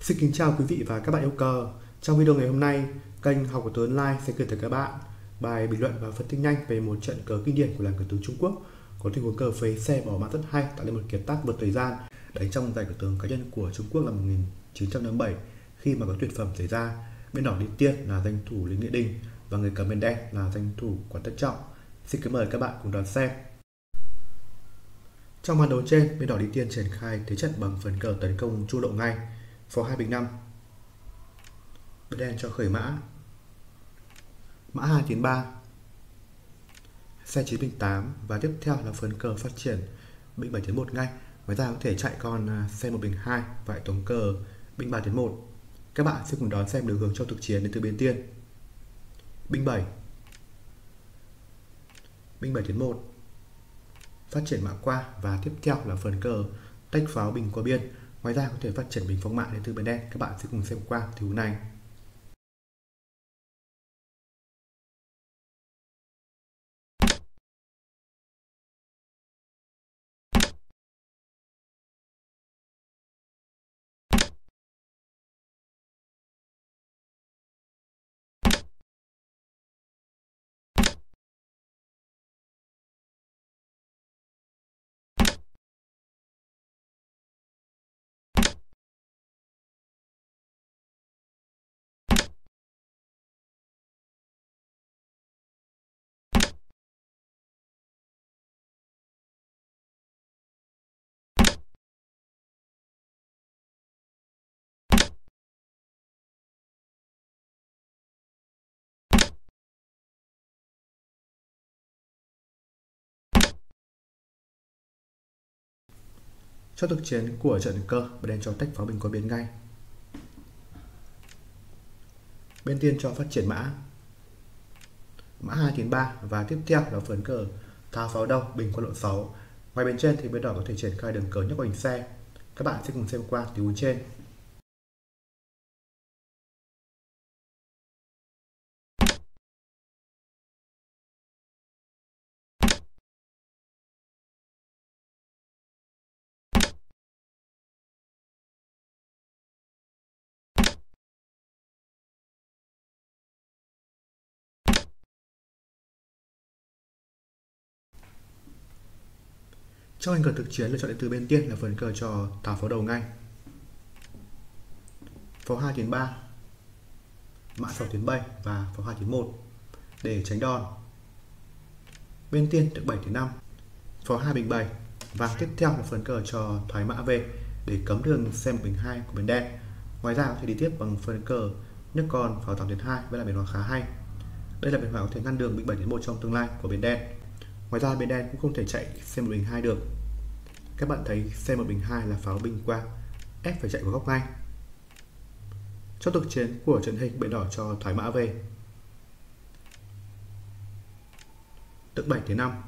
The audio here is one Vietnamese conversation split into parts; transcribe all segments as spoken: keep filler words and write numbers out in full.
Xin kính chào quý vị và các bạn yêu cờ. Trong video ngày hôm nay, kênh Học của Tớ Online sẽ gửi tới các bạn bài bình luận và phân tích nhanh về một trận cờ kinh điển của làng cờ tướng Trung Quốc, có tình huống cờ phế xe bỏ mã rất hay, tạo nên một kiệt tác vượt thời gian đánh trong giải cờ tướng cá nhân của Trung Quốc năm một nghìn chín trăm năm mươi bảy, khi mà có tuyệt phẩm xảy ra. Bên đỏ đi tiên là danh thủ Lý Nghĩa Đình và người cầm bên đen là danh thủ Quản Tất Trọng. Xin kính mời các bạn cùng đón xem. Trong màn đấu trên, bên đỏ đi tiên triển khai thế trận bằng phần cờ tấn công chu độ ngay, phó hai bình năm. Bên đen cho khởi mã, mã hai tiến ba, xe chín bình tám, và tiếp theo là phần cờ phát triển binh bảy tiến một ngay. Ngoài ra có thể chạy con xe một bình hai và hệ thống cờ binh ba tiến một. Các bạn sẽ cùng đón xem đường hướng trong thực chiến đến từ bên tiên. Binh bảy, binh bảy tiến một, phát triển mã qua, và tiếp theo là phần cờ tách pháo bình qua biên. Ngoài ra có thể phát triển bình phóng mã đến từ bên đen. Các bạn sẽ cùng xem qua tình huống này. Trong thực chiến của trận cờ, bên đen cho tách pháo bình qua biên ngay. Bên tiên cho phát triển mã, mã hai tiến ba, và tiếp theo là phần cờ tháo pháo đầu bình qua lộ sáu. Ngoài bên trên thì bên đỏ có thể triển khai đường cờ nhấc hoành xe. Các bạn sẽ cùng xem qua tình huống trên. Trong hình cờ thực chiến, lựa chọn đến từ bên tiên là phần cờ cho tháo pháo đầu ngay, pháo hai tiến ba, mã sáu tiến bảy và pháo hai tiến một để tránh đòn. Bên tiên được bảy tiến năm, pháo hai bình bảy, và tiếp theo là phần cờ cho thoái mã về để cấm đường xe một bình hai của bên đen. Ngoài ra có thể đi tiếp bằng phần cờ nhấc con pháo tám tiến hai với là biến hóa khá hay. Đây là biến hóa có thể ngăn đường binh bảy tiến một trong tương lai của bên đen. Ngoài ra bên đen cũng không thể chạy xe một bình hai được. Các bạn thấy xe một bình hai là pháo bình qua, ép phải chạy vào góc ngay. Trong thực chiến của trận hình, bên đỏ cho thoái mã về, tượng bảy tiến năm,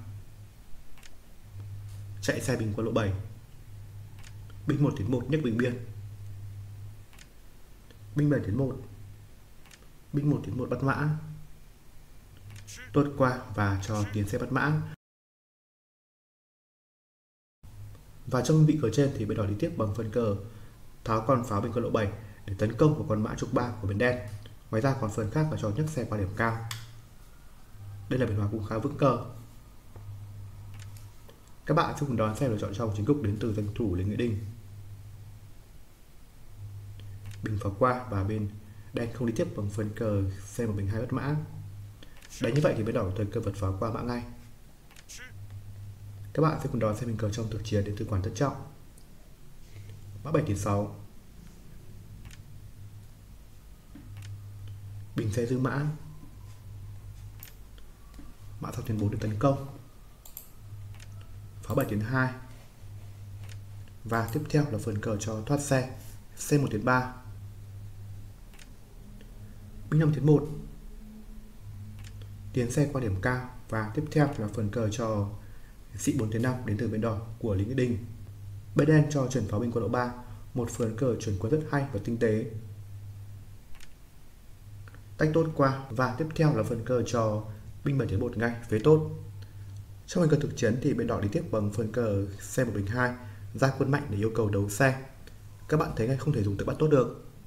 chạy xe bình qua lộ bảy, binh một tiến một nhấc bình biên, binh bảy tiến một, binh một tiến một bắt mã, tuốt qua và cho tiến xe bắt mã. Và trong vị cờ trên thì bên đỏ đi tiếp bằng phần cờ tháo con pháo bình qua lộ bảy để tấn công vào con mã trục ba của bên đen. Ngoài ra còn phần khác là cho nhấc xe qua điểm cao. Đây là biến hóa cũng khá vững cờ. Các bạn sẽ cùng đón xem lựa chọn trong chính cục đến từ danh thủ Lý Nghĩa Đình. Bình pháo qua, và bên đen không đi tiếp bằng phần cờ xe một bình hai bắt mã. Đánh như vậy thì bên đỏ thời cơ vật pháo qua mã ngay. Các bạn sẽ cùng đón xem hình cờ trong thực chiến đến từ Quản Tất Trọng. Mã bảy tiến sáu, bình xe giữ mã, mã sáu tiến bốn để tấn công, pháo bảy tiến hai, và tiếp theo là phần cờ cho thoát xe, xe một tiến ba, binh năm tiến một, tiến xe qua điểm cao, và tiếp theo là phần cờ cho sĩ bốn tiến năm đến từ bên đỏ của Lý Nghĩa Đình. Bên đen cho chuyển pháo binh qua lộ ba, một phần cờ chuyển qua rất hay và tinh tế. Tách tốt qua, và tiếp theo là phần cờ cho binh bảy tiến một ngay, phế tốt. Trong hình cờ thực chiến thì bên đỏ đi tiếp bằng phần cờ xe một bình hai, ra quân mạnh để yêu cầu đấu xe. Các bạn thấy ngay không thể dùng tự bắt tốt được.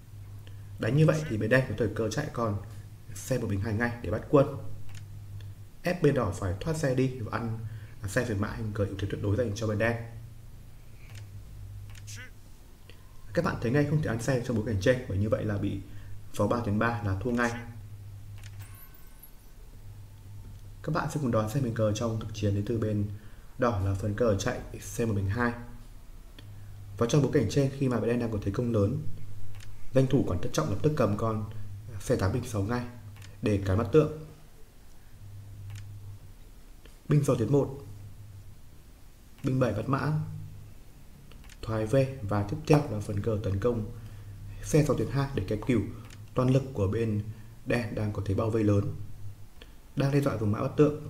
Đánh như vậy thì bên đen có thời cơ chạy con xe một bình hai ngay để bắt quân, ép bên đỏ phải thoát xe đi và ăn xe về mã hình cờ ưu thế tuyệt đối dành cho bên đen. Các bạn thấy ngay không thể ăn xe trong bối cảnh trên, bởi như vậy là bị pháo ba tuyến ba là thua ngay. Các bạn sẽ cùng đón xem hình cờ trong thực chiến đến từ bên đỏ là phần cờ chạy xe một bình hai. Và trong bối cảnh trên, khi mà bên đen đang có thế công lớn, danh thủ quản thất trọng lập tức cầm con xe tám bình sáu ngay để cản bắt tượng. Binh sáu tiến một, binh bảy bắt mã, thoái về, và tiếp theo là phần cờ tấn công xe sáu tiến hai để kẹp cửu toàn lực của bên đen đang có thế bao vây lớn, đang đe dọa dùng mã bắt tượng.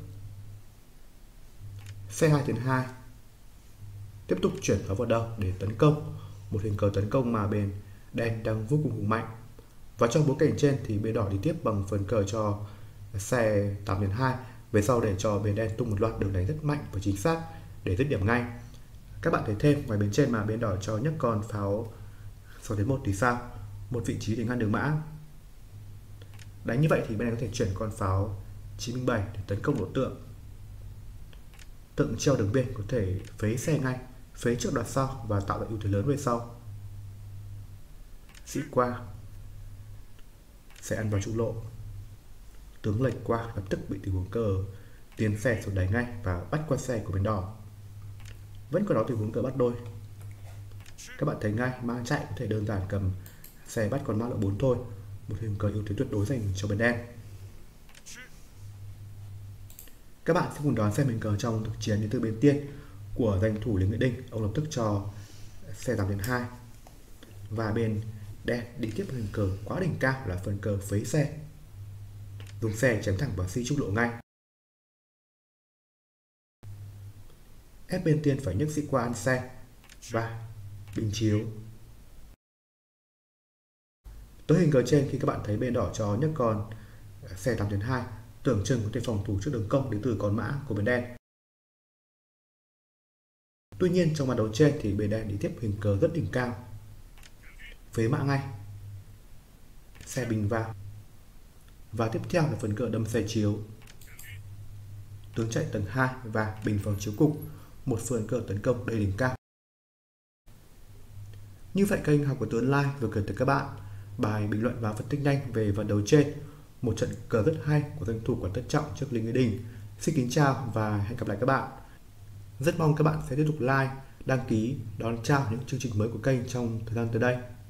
Xe hai tiến hai tiếp tục chuyển pháo vào đầu để tấn công, một hình cờ tấn công mà bên đen đang vô cùng hùng mạnh. Và trong bối cảnh trên thì bên đỏ đi tiếp bằng phần cờ cho xe tám tiến hai về sau để cho bên đen tung một loạt đường đánh rất mạnh và chính xác để dứt điểm ngay. Các bạn thấy thêm ngoài bên trên mà bên đỏ cho nhấc con pháo sáu tiến một thì sao? Một vị trí để ngăn đường mã. Đánh như vậy thì bên này có thể chuyển con pháo chín bình bảy để tấn công đối tượng. Tượng treo đường biên có thể phế xe ngay, phế trước đoạt sau và tạo ra ưu thế lớn về sau. Sĩ qua sẽ ăn vào trung lộ, tướng lệch qua lập tức bị tình huống cờ tiến xe xuống đáy ngay và bắt qua xe của bên đỏ. Vẫn có đó tình huống cờ bắt đôi. Các bạn thấy ngay mã chạy có thể đơn giản cầm xe bắt con mã lộ bốn thôi, một hình cờ ưu thế tuyệt đối dành cho bên đen. Các bạn sẽ cùng đón xem hình cờ trong thực chiến đến từ bên tiên của danh thủ Lý Nghĩa Đinh. Ông lập tức cho xe tám tiến hai và bên đen đi tiếp hình cờ quá đỉnh cao là phần cờ phế xe, dùng xe chém thẳng vào si trung lộ ngay. Ép bên tiên phải nhấc sĩ qua ăn xe và bình chiếu. Tới hình cờ trên, khi các bạn thấy bên đỏ cho nhấc con xe tám tiến hai, tưởng chừng có thể phòng thủ trước đường công đến từ con mã của bên đen. Tuy nhiên trong màn đấu trên thì bên đen đi tiếp hình cờ rất đỉnh cao, phế mã ngay, xe bình vào, và tiếp theo là phần cờ đâm xe chiếu, tướng chạy tầng hai và bình vào chiếu cục, một phần cờ tấn công đầy đỉnh cao. Như vậy kênh Học của Tuấn Online vừa gửi tới các bạn bài bình luận và phân tích nhanh về ván đấu trên, một trận cờ rất hay của danh thủ Quản Thất Trọng trước Lý Nghĩa Đinh. Xin kính chào và hẹn gặp lại các bạn. Rất mong các bạn sẽ tiếp tục like, đăng ký, đón chào những chương trình mới của kênh trong thời gian tới đây.